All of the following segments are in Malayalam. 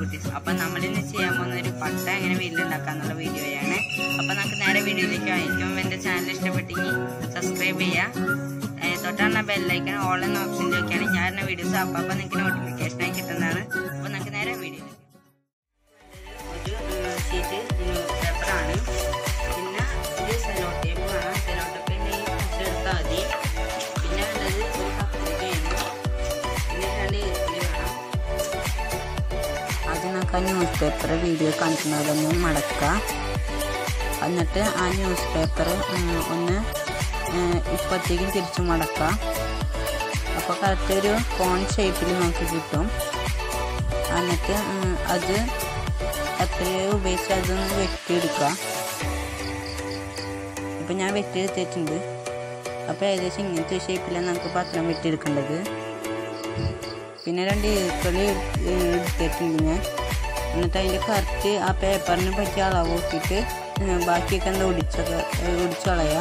കുട്ടീസ്. അപ്പം നമ്മളിന്ന് ചെയ്യാൻ പോകുന്ന ഒരു പട്ട എങ്ങനെ വീട്ടിലുണ്ടാക്കാന്നുള്ള വീഡിയോയാണ്. അപ്പം നമുക്ക് നേരെ വീഡിയോയിലേക്ക് ആയിരിക്കും. എൻ്റെ ചാനൽ ഇഷ്ടപ്പെട്ടെങ്കിൽ സബ്സ്ക്രൈബ് ചെയ്യുക, തൊട്ടാണ് ബെല്ലൈക്കൺ ഓൾ എന്ന ഓപ്ഷനിലേക്കാണ് ഞാൻ വീഡിയോസ് അപ്പം നിങ്ങൾക്ക് നോട്ടിഫിക്കേഷനായി കിട്ടുന്നതാണ്. അപ്പം നമുക്ക് നേരെ വീഡിയോയിലേക്ക്. ഒരു ഷീറ്റ് ന്യൂസ് പേപ്പറാണ്, പിന്നെ ഇത് സെലോ ടേപ്പ് വേണം. സെലോ ടേപ്പ് എടുത്താൽ മതി. പിന്നെ ഉള്ളത് ഒരു കത്രികയാണ്, പിന്നെ 2 ഈർക്കിലി വേണം. അത് നമുക്ക് ആ ന്യൂസ് പേപ്പർ വീഡിയോ കാണിക്കുന്നതിലൊന്ന് മടക്കുക. എന്നിട്ട് ആ ന്യൂസ് പേപ്പർ ഒന്ന് ഇപ്പത്തേക്കും തിരിച്ചു മടക്കുക. അപ്പോൾ കറക്റ്റ് ഒരു കോൺ ഷേപ്പിൽ നമുക്ക് കിട്ടും. എന്നിട്ട് അത് കത്രിക ഉപയോഗിച്ച് അതൊന്ന് വെട്ടിയെടുക്കുക. ഇപ്പം ഞാൻ വെട്ടിയെടുത്തിട്ടുണ്ട്. അപ്പോൾ ഏകദേശം ഇങ്ങനത്തെ ഷേപ്പിലാണ് നമുക്ക് പത്രം വെട്ടിയെടുക്കേണ്ടത്. പിന്നെ 2 ഈർക്കിലി എടുത്തിട്ടുണ്ട് ഞാൻ. എന്നിട്ട് അതിൻ്റെ കറക്റ്റ് ആ പേപ്പറിന് പറ്റിയ അളവ് നോക്കിയിട്ട് ബാക്കിയൊക്കെ എന്താ ഒടിച്ചു കളയുക.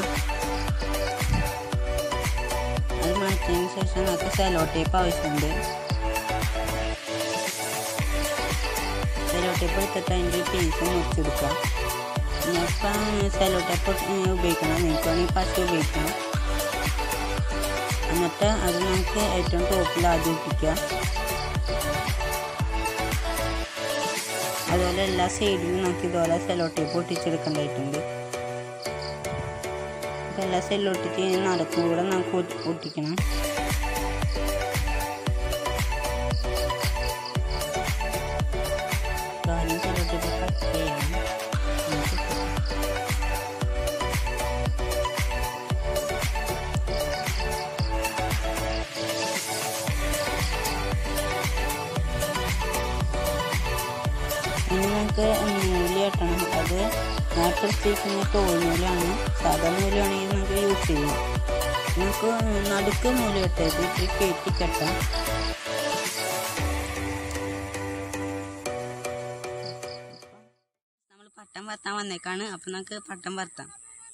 അത് മാറ്റിയതിന് ശേഷം നമുക്ക് സെലോ ടേപ്പ് ആവശ്യമുണ്ട്. സെലോ ടേപ്പ് എടുത്തിട്ട് അതിൻ്റെ പീസ് മുറിച്ചെടുക്കുക. ഞാനിപ്പം സെലോ ടേപ്പ് ഉപയോഗിക്കണം, നിങ്ങൾക്ക് വേണമെങ്കിൽ പശ ഉപയോഗിക്കണം. എന്നിട്ട് അത് നമുക്ക് ഏറ്റവും ടോപ്പിൽ ആദ്യം ഒട്ടിക്കുക. അതുപോലെ എല്ലാ സൈഡിലും നമുക്ക് ഇതുപോലെ സെലോ ടേപ്പ് ഒട്ടിച്ചെടുക്കേണ്ടതായിട്ടുണ്ട്. അപ്പോൾ എല്ലാ സൈഡിലും ഒട്ടിച്ച് നടക്കും കൂടെ നമുക്ക് ഒട്ടിക്കണം. ആദ്യം സെലോ ടേപ്പ് കട്ട് ചെയ്യണം. ഇനി നമുക്ക് നൂല് കെട്ടണം. അത് ഞാൻ പ്രത്യേകിക്കുന്ന തോൽ നൂലാണ്. സാധാ നൂലാണെങ്കിൽ നമുക്ക് യൂസ് ചെയ്യാം. നമുക്ക് നടുക്ക് നൂല് കെട്ടരുത്, ഇത്തിരി കയറ്റി കെട്ടാം. നമ്മൾ പട്ടം വറുത്താൻ വന്നേക്കാണ്. അപ്പം നമുക്ക് പട്ടം വറുത്താം.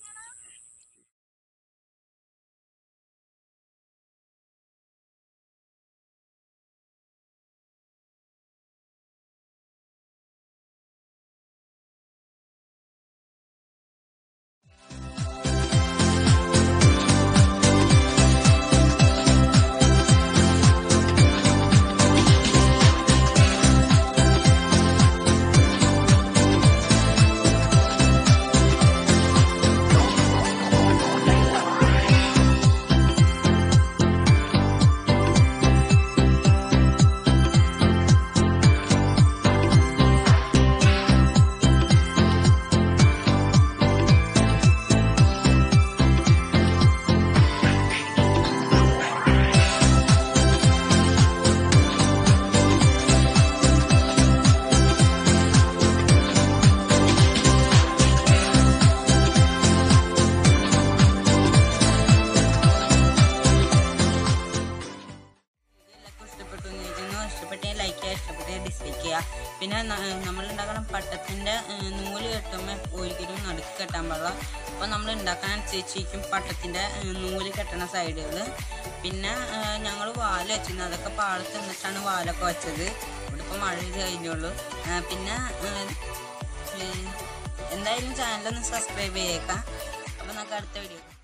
ഇഷ്ടപ്പെട്ടേ ലൈക്ക് ചെയ്യുക, ഇഷ്ടപ്പെട്ടേ ഡിസ്ലൈക്ക് ചെയ്യുക. പിന്നെ നമ്മൾ ഉണ്ടാക്കണം പട്ടത്തിൻ്റെ നൂല് കെട്ടുമ്പോൾ ഒരിക്കലും നടുക്ക് കെട്ടാൻ പാടില്ല. അപ്പോൾ നമ്മൾ ഉണ്ടാക്കാൻ അനുസരിച്ചിരിക്കും പട്ടത്തിൻ്റെ നൂല് കെട്ടണ സൈഡുകൾ. പിന്നെ ഞങ്ങൾ വാല് വെച്ചിരുന്നു, അതൊക്കെ പാടത്ത് നിന്നിട്ടാണ് വാലൊക്കെ വെച്ചത്. ഇവിടെ ഇപ്പോൾ മഴ കഴിഞ്ഞുള്ളൂ. പിന്നെ എന്തായാലും ചാനലൊന്ന് സബ്സ്ക്രൈബ് ചെയ്തേക്കാം. അപ്പോൾ നമുക്ക് അടുത്ത വീഡിയോ